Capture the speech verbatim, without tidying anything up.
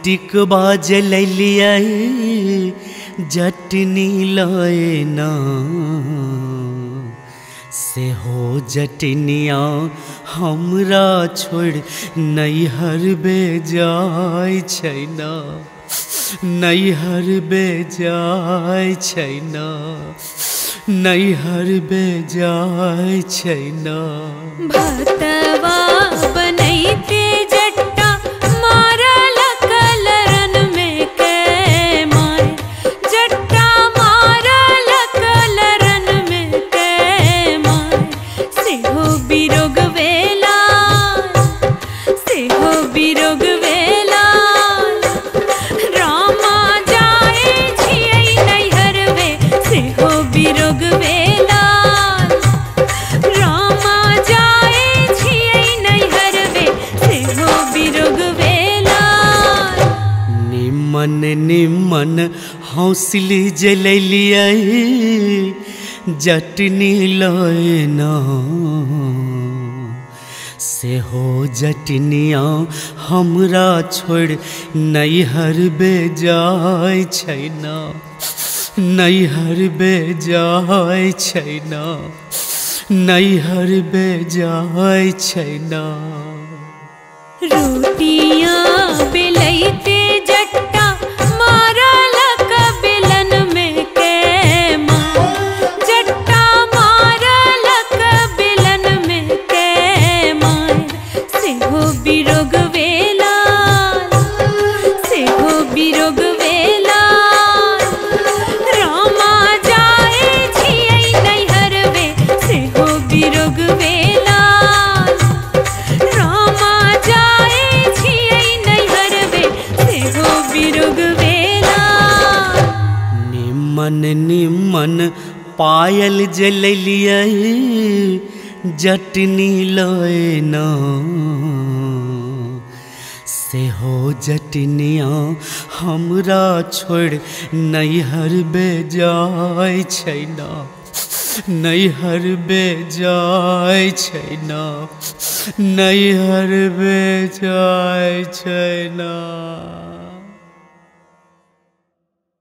टिकबा जलैलियै जटनी लयना से हो जटनिया हमरा छोड़ नैहर बेजाय छै ना नैहर बेजाय छै ना नैहर बेजाय छै ना। भतवा बनैते जट्टा मारल कलरन में के माय जट्टा मारल कलरन में के माय सेहो बिरोग वेला सेहो बिरोग वेला रामा जाए छियै नैहर वे सेहो बिरोग वेला रामा जाए छियै नैहर वे सेहो बिरोग वेला। निमन निमन हौसली जलैलियै जटनी लयना से हो जटनिया हमरा छोड़ नैहर बेजाय छै ना नैहर बेजाय छै ना नैहर बेजाय छै ना। रोटियां बेलैते जट्टा मारल कबिलन में के माय जट्टा मारल कबिलन में के माय सेहो बिरोग वेला सेहो बिरोग वेला रामा जाए छियै नैहर वे सेहो बिरोग वेला रामा जाए छियै नैहर वे सेहो बिरोग वेला। निमन निमन पायल जलैलियै जटनी लयना से हो जटनिया हमरा छोड़ नैहर बेजाय छै ना नैहर बेजाय छै ना नैहर बेजाय छै ना।